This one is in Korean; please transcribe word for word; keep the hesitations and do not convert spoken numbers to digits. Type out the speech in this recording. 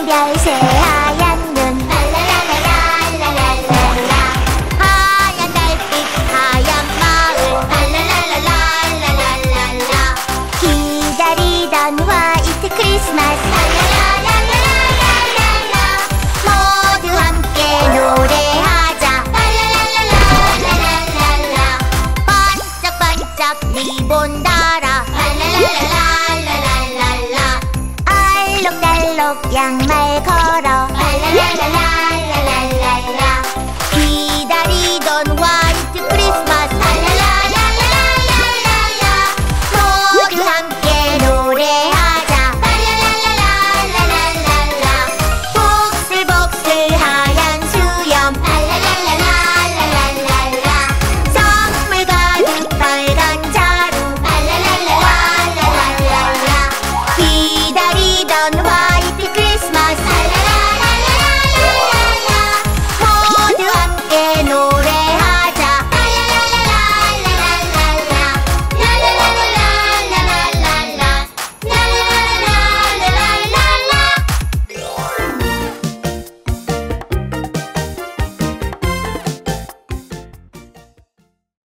별 새하얀 눈 랄랄랄랄랄랄랄라 하얀 달빛 하얀 마을 랄랄랄랄랄랄랄라 기다리던 화이트 크리스마스 랄랄랄랄랄랄라 모두 함께 노래하자 랄랄랄랄랄랄라 반짝반짝 리본 달아 랄랄랄랄랄랄라 알록달록 양말 걸어 랄랄랄랄라